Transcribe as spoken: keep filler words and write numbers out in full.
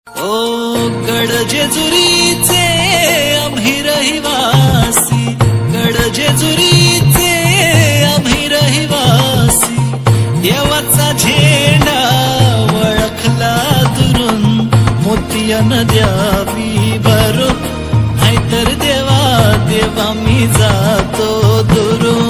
ओ गड जेजुरीचे आम्ही रहिवासी, गड जेजुरीचे आम्ही रहिवासी, देवाचा झेंडा वळखला दुरून, मोतियान द्यावी भरून, नाहीतर देवा देवा मी जातो दुरून।